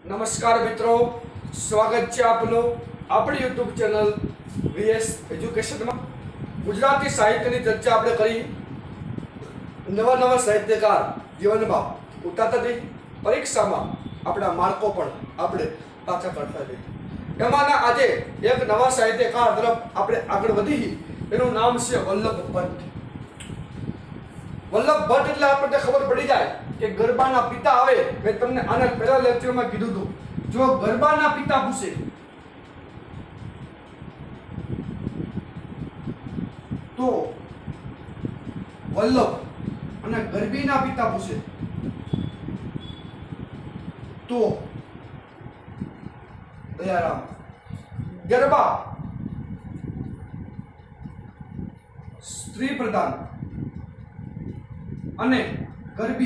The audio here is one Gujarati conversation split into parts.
नमस्कार मित्रों, स्वागत है आपनो अपनी यूट्यूब चैनल वीएस एज्युकेशन में। गुजराती साहित्य की चर्चा आपणे करी। नवा नवा साहित्यकार जीवन में उतारता थी, परीक्षा में अपना मार्को पण आपणे पाछा करता थी। एमाना आजे एक नवा साहित्यकार तरफ आपणे आगळ वधी, एનું नाम છે વલ્લભ ભટ્ટ। वल्लभ भट्ट એટલે આપણને ખબર પડી જાય કે ગરબાના પિતા આવે। મેં તમને આના પહેલા લેક્ચરમાં કીધું હતું, જો ગરબાના પિતા પૂછે તો વલ્લભ અને ગરબીના પિતા પૂછે તો દયારામ। ગરબા સ્ત્રી પ્રધાન અને ગરબી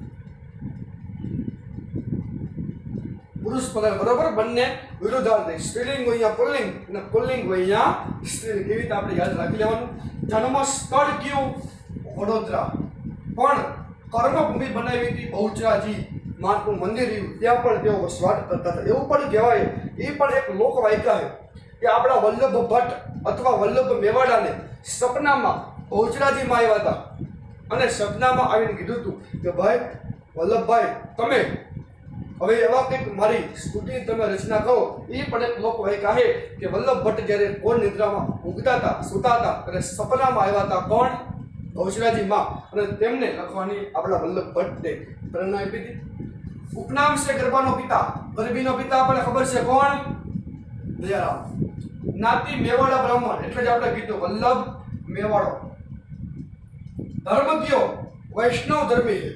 પુરુષ પ્રધાન, બરોબર? બંને વિરુદ્ધાર્થી, સ્ત્રીલિંગ હોય અહીંયા પુલ્લિંગ અને પુલ્લિંગ હોય અહીંયા સ્ત્રીલિંગ। એવી રીતે આપણે યાદ રાખી લેવાનું। જન્મ સ્થળ કયું? વડોદરા, પણ કર્મભૂમિ બનાવી હતી બહુચરાજી માનું મંદિર રહ્યું, ત્યાં પણ તેઓ વસવાટ કરતા હતા। એવું પણ કહેવાય, એ પણ એક લોકવાયકા છે કે આપણા વલ્લભ ભટ્ટ અથવા વલ્લભ મેવાડાને સપનામાં બહુચરાજીમાં આવ્યા હતા અને સપનામાં આવીને કીધું હતું કે ભાઈ વલ્લભભાઈ, તમે હવે એવા કંઈક મારી સ્તુતિ તમે રચના કરો। એ પણ એક લોકવાયકા છે કે વલ્લભ ભટ્ટ જ્યારે ઘોર નિદ્રામાં ઊંઘતા હતા, સૂતા હતા, ત્યારે સપનામાં આવ્યા હતા કોણ? બહુચરાજી માં, અને તેમને લખવાની આપણા વલ્લભ ભટ્ટને પ્રેરણા આપી હતી। ઉપનામ છે ગરબાનો પિતા। ગરબીનો પિતા આપણને ખબર છે કોણ? દયારામ। જ્ઞાતિ મેવાડા બ્રાહ્મણ, એટલે જ આપણે કીધું વલ્લભ મેવાડો। धर्म क्यों? वैष्णव धर्मी है।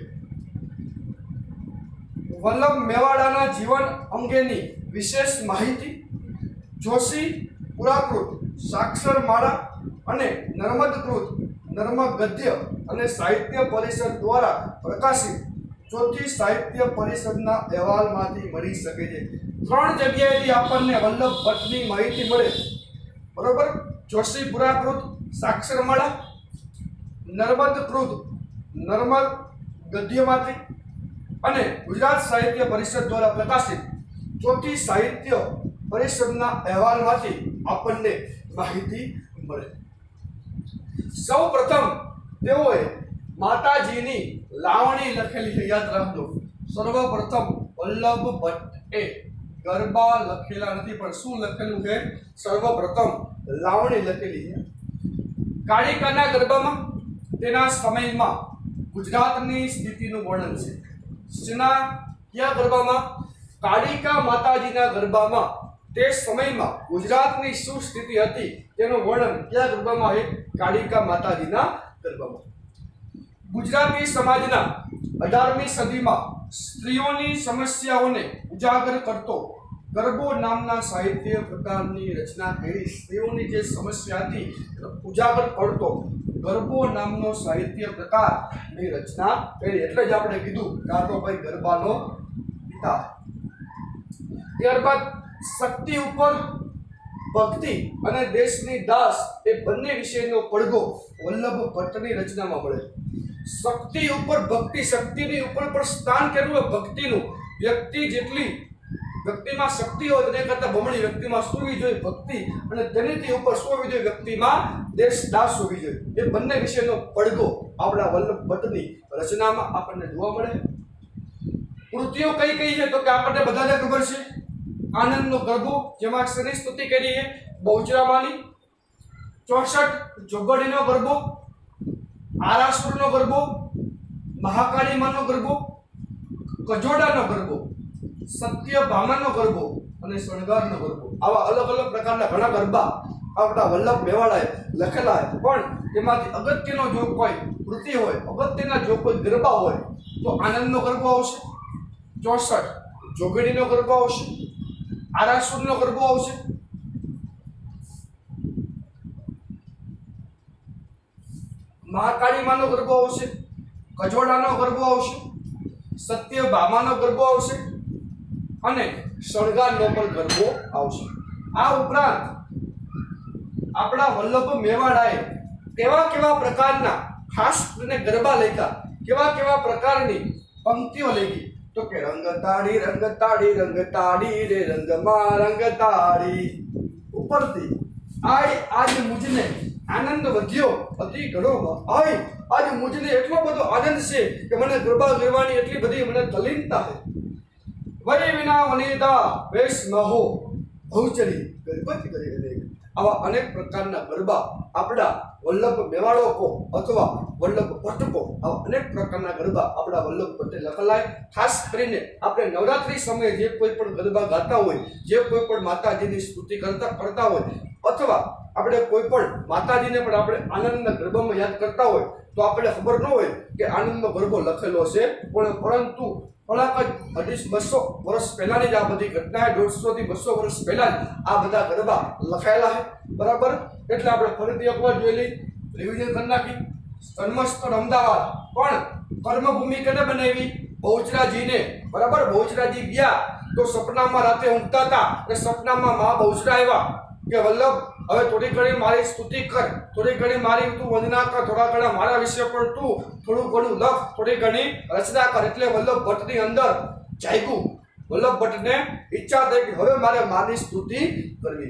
वल्लभ मेवाड़ाना जीवन अंगेनी विशेष माहिती जोशी पुराकृत साक्षरमाला अने नर्मदकृत नर्म गद्य अने साहित्य परिषद द्वारा प्रकाशित चौथी साहित्य परिषदना अहेवालमांथी मळी शके छे। त्रण जग्याएथी आपणने वल्लभ भट्टनी माहिती मळे, बरोबर? जोशी पुराकृत साक्षरमाला, नर्मदकृत नर्मद गद्यमांथी અને ગુજરાત સાહિત્ય પરિષદ દ્વારા પ્રકાશિત ચોથી સાહિત્ય પરિષદના અહેવાલમાંથી આપણને માહિતી મળે। સૌ પ્રથમ તેઓએ માતાજીની લાવણી લખેલી છે, યાદ રાખજો। સર્વપ્રથમ વલ્લભ ભટ્ટે ગરબા લખેલા નથી, પણ શું લખેલું છે? સર્વપ્રથમ લાવણી લખેલી છે। કાળિકાના ગરબામાં તેના સમયમાં ગુજરાતની સ્થિતિનું વર્ણન છે। જેના કયા ગરબામાં? કાળિકા માતાજીના ગરબામાં તે સમયમાં ગુજરાતની શું સ્થિતિ હતી તેનું વર્ણન કયા ગરબામાં છે? કાળિકા માતાજીના ગરબામાં। ગુજરાતી સમાજના 18મી સદીમાં સ્ત્રીઓની સમસ્યાઓને ઉજાગર કરતો ગરબો નામના સાહિત્ય પ્રકારની રચના કરી। સ્ત્રીઓની જે સમસ્યા હતી ઉજાગર કરતો ગરબો નામનો સાહિત્ય પ્રકારની રચના કરી, એટલે જ આપણે કીધું કે આ તો ભાઈ ગરબાનો પિતા। ત્યારબાદ શક્તિ ઉપર ભક્તિ અને દેશની દાસ એ બંને વિષયનો પડઘો વલ્લભ ભટ્ટની રચનામાં મળે। શક્તિ ઉપર ભક્તિ, શક્તિની ઉપર પણ સ્થાન કર્યું ભક્તિનું। વ્યક્તિ જેટલી વ્યક્તિમાં શક્તિ હોય તેને કરતા બમણી વ્યક્તિમાં શું હોવી જોઈએ? ભક્તિ, અને તેનાથી ઉપર શું હોવી જોઈએ? વ્યક્તિમાં દેશ દાસ હોવી જોઈએ। એ બંને વિષયનો પડઘો આપણા વલ્લભ ભટ્ટની રચનામાં આપણને જોવા મળે। કૃતિઓ કઈ કઈ છે તો કે આપણને બધાને ખબર છે। આનંદનો ગરબો, જેમાં શની સ્તુતિ કરી છે બહુચરામાની। 64 જોગડીનો ગરબો, આરાસુરનો ગરબો, મહાકાળી માનો ગરબો, કજોડાનો ગરબો, સત્યભામાનો ગરબો અને શણગારનો ગરબો। આવા અલગ અલગ પ્રકારના ઘણા ગરબા આપણા વલ્લભ મેવાડાએ લખેલા છે, પણ તેમાંથી અગત્યનો જો કોઈ કૃતિ હોય, અગત્યના જો કોઈ ગરબા હોય તો આનંદનો ગરબો આવશે, 64 જોગડીનો ગરબો આવશે, આરાસુરનો ગરબો આવશે, મહાકાળી માનો ગરબો આવશે, કજોડાનો ગરબો આવશે, સત્યભામાનો ગરબો આવશે અને શણગારનો પણ ગરબો આવશે। આ ઉપરાંત આપણા વલ્લભ મેવાડાએ કેવા કેવા પ્રકારના ખાસ કરીને ગરબા લખ્યા, કેવા કેવા પ્રકારની પંક્તિઓ લખી તો કે રંગતાળી રંગતાળી રંગતાળી રે રંગમાં રંગતાળી ઉપરથી આજ મુજને આનંદ વધ્યો અતિ ઘણો આજ મુજને એટલો બધો આનંદ છે કે મને ગરબા ગાવાની એટલી બધી મને તલીનતા છે વય વિના વનિતા વેશ મહો ભૌચરી ગરબત કરી આવા અનેક પ્રકારના ગરબા આપણા વલ્લભ મેવાડો કો અથવા વલ્લભ ભટ્ટ કો આવા અનેક પ્રકારના ગરબા આપણા વલ્લભ ભટ્ટે લખેલા. ખાસ કરીને આપણે નવરાત્રી સમયે જે કોઈ પણ ગરબા ગાતા હોય, જે કોઈ પણ માતાજીની સ્તુતિ કરતા હોય અથવા આપણે કોઈ પણ માતાજીને પણ આપણે આનંદના ગરબામાં યાદ કરતા હોય તો આપણે ખબર ન હોય કે આનંદનો ગરબો લખેલો છે, પરંતુ થોડાક જ 200 વર્ષ પહેલાની જ આ બધી ઘટના, 150 થી 200 વર્ષ પહેલા જ આ બધા ગરબા લખાયેલા છે. બરાબર, એટલે આપણે ફરીથી એકવાર જોઈ લઈ, રિવિઝન કરી નાખી. જન્મસ્થળ અમદાવાદ, પણ કર્મભૂમિ કેને બનાવી? બહુચરાજીને. બરાબર, બહુચરાજી ગયા તો સપનામાં રાતે ઊંઘતા હતા અને સપનામાં મા બહુચરા આવ્યા કે વલ્લભ હવે થોડી ઘણી મારી સ્તુતિ કર, થોડી ઘણી મારી તું વંદના કર, થોડા ઘણા મારા વિશે પણ તું થોડું ઘણું લખ, થોડી ઘણી રચના કર. એટલે વલ્લભ ભટ્ટની અંદર જાગ્યું. વલ્લભ ભટ્ટને ઈચ્છા થઈ કે હવે મારે માની સ્તુતિ કરવી.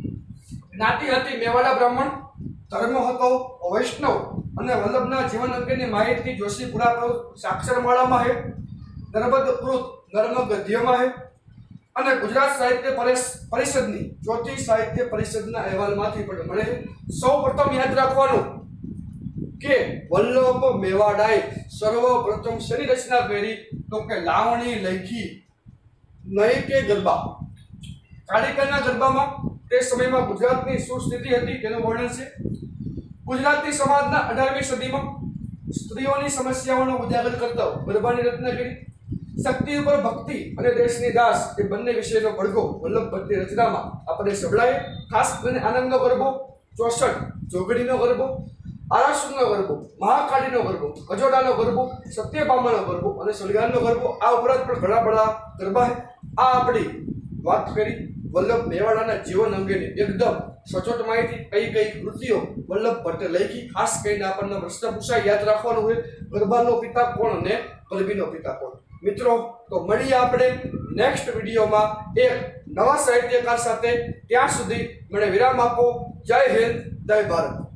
જ્ઞાતિ હતી મેવાડા બ્રાહ્મણ, ધર્મ હતો વૈષ્ણવ અને વલ્લભના જીવન અંગેની માહિતી જોશીપુરા સાક્ષરમાળામાં છે, નર્મદકૃત નર્મ ગદ્યમાં છે અને ગુજરાત સાહિત્ય પરિષદની ચોથી સાહિત્ય પરિષદના અહેવાલમાંથી પણ મળે છે. સૌપ્રથમ યાદ રાખવાનું કે વલ્લભ મેવાડાએ સર્વપ્રથમ શેની રચના કરી? તો કે લાવણી લખી, નહીં કે ગરબા. કાલિકાના ગરબામાં તે સમયમાં ગુજરાતની શું સ્થિતિ હતી તેનું વર્ણન છે. ગુજરાતી સમાજના 18મી સદીમાં સ્ત્રીઓની સમસ્યાઓનો ઉજાગર કરતા ગરબાની રચના કરી. શક્તિ ઉપર ભક્તિ અને દેશની દાસ એ બંને વિષયનો પડઘો વલ્લભ ભટ્ટની રચનામાં આપણે સંભળાય. ખાસ કરીને આનંદનો ગરબો, 64 જોગડીનો ગરબો, આરાસુરનો ગરબો, મહાકાળીનો ગરબો, કજોડાનો ગરબો, સત્યભામાનો ગરબો અને સળગારનો ગરબો, આ ઉપરાંત પણ ઘણા બધા ગરબા છે. આ આપણી વાત કરી વલ્લભ મેવાડાના જીવન અંગેની એકદમ સચોટ માહિતી. કઈ કઈ કૃતિઓ વલ્લભ ભટ્ટે લખી, ખાસ કરીને આપણને પ્રશ્ન પૂછાય, યાદ રાખવાનું હોય ગરબાનો પિતા કોણ અને ગરબીનો પિતા કોણ. મિત્રો, તો મળીએ આપણે નેક્સ્ટ વિડીયોમાં એક નવા સાહિત્યકાર સાથે. ત્યાં સુધી મને વિરામ આપો. જય હિન્દ, જય ભારત.